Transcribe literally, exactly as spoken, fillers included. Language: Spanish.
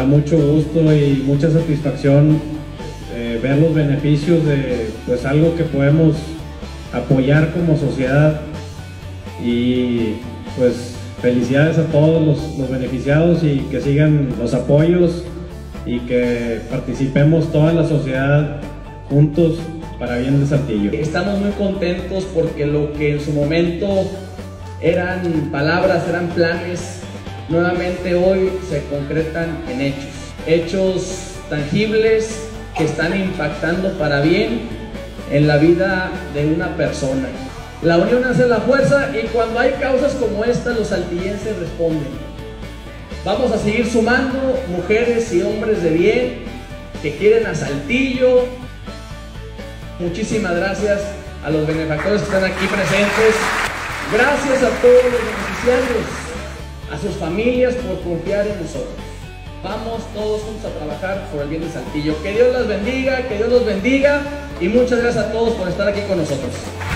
mucho gusto y mucha satisfacción eh, ver los beneficios de pues algo que podemos apoyar como sociedad, y pues felicidades a todos los, los beneficiados, y que sigan los apoyos y que participemos toda la sociedad juntos para bien de Saltillo. Estamos muy contentos porque lo que en su momento eran palabras, eran planes, nuevamente hoy se concretan en hechos. Hechos tangibles que están impactando para bien en la vida de una persona. La unión hace la fuerza, y cuando hay causas como esta, los saltillenses responden. Vamos a seguir sumando mujeres y hombres de bien que quieren a Saltillo. Muchísimas gracias a los benefactores que están aquí presentes. Gracias a todos los beneficiarios, a sus familias por confiar en nosotros. Vamos todos juntos a trabajar por el bien de Saltillo. Que Dios las bendiga, que Dios los bendiga, y muchas gracias a todos por estar aquí con nosotros.